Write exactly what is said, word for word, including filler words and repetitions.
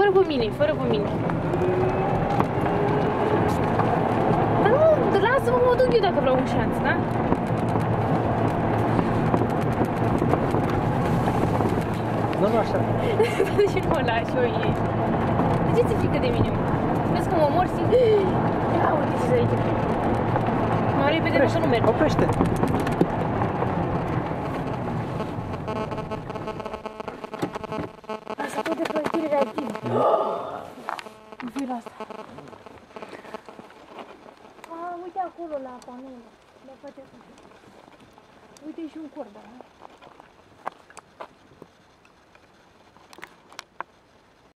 fără pe mine, fără pe mine. Dar nu, lasă-mă, mă duc eu dacă vreau un șanț, da? Nu, nu așa. De ce nu mă lași eu ei? De ce ți-e frică de mine? Vezi că mă mor și... Ia uite ce aici. Mai repede nu să nu merg. Oprește. Asta tot de părțire reactiv. Nu fi la asta. A, uite acolo la panoul. La face. Uite și un cord, da?